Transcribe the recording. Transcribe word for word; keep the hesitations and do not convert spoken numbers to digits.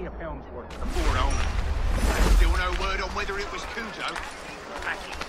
plenty of pounds worth. The poor owner. There's still no word on whether it was Kuzo. Back in